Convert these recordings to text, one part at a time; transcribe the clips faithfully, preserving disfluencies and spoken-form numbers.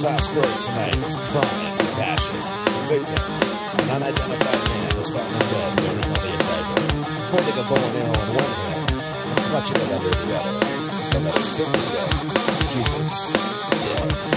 top story tonight is crime, passion, victim. An unidentified man was found in bed wearing only a tiger, holding a bow and arrow in one hand and clutching a letter in the other. The letter simply read, Cupid's dead.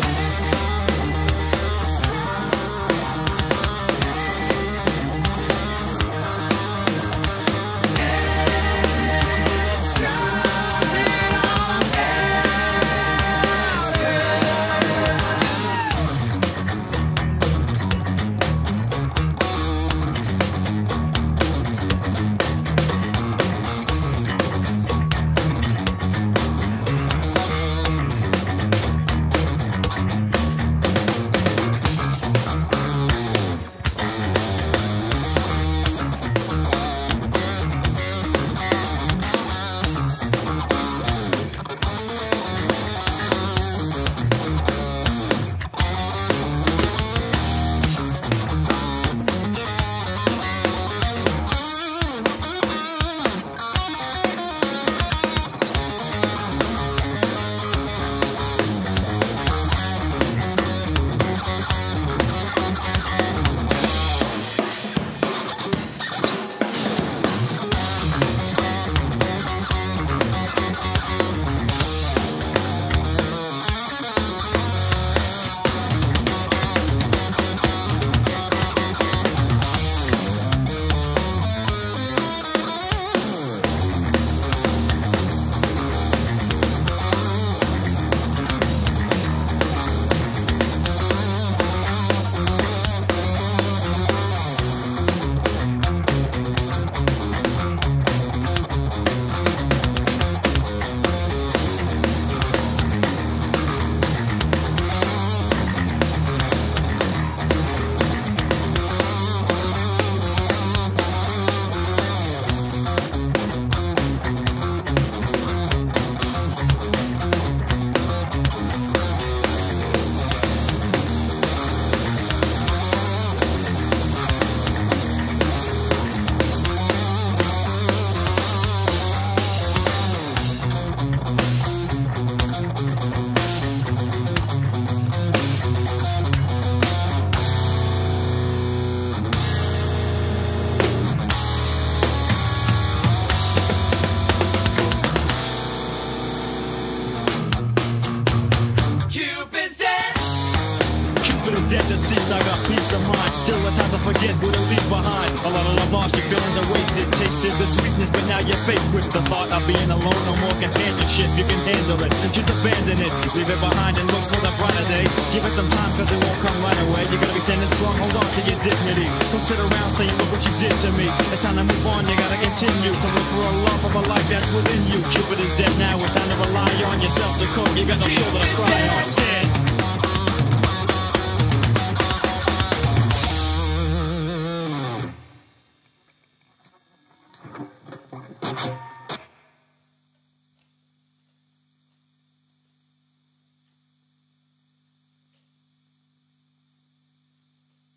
Deceased, I got peace of mind. Still it's hard to forget what it leaves behind. A lot of love lost, your feelings are wasted. Tasted the sweetness, but now you're faced with the thought of being alone. No more companionship, you can handle it. Just abandon it, leave it behind and look for the brighter day. Give it some time, cause it won't come right away. You gotta be standing strong, hold on to your dignity. Don't sit around saying, look what you did to me. It's time to move on, you gotta continue to look for a love of a life that's within you. Cupid is dead now, it's time to rely on yourself to cope. You got no shoulder to cry on.